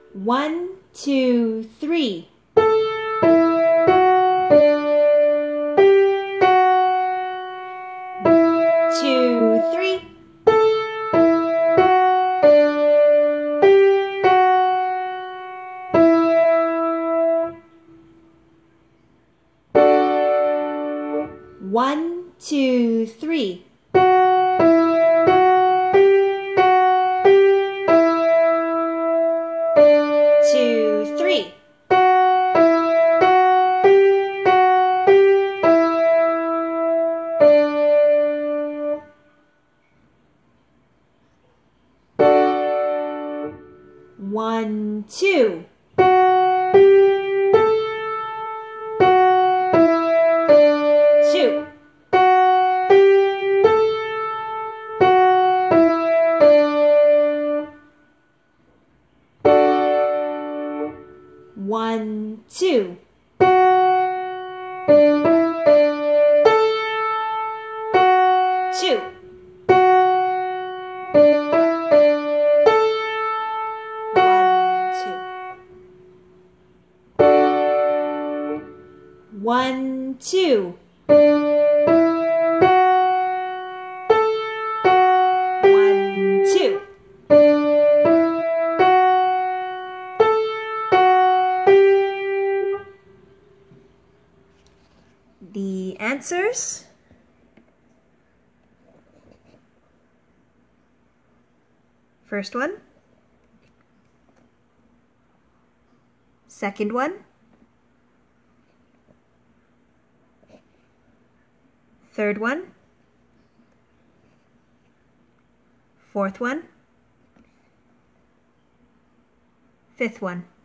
1, 2, 3. 2, 3. 1, 2, 3. 2, 3. 1, 2. 2. 1, 2. 2. 1, 2. 1, 2. The answers. First one. Second one. Third one. Fourth one. Fifth one.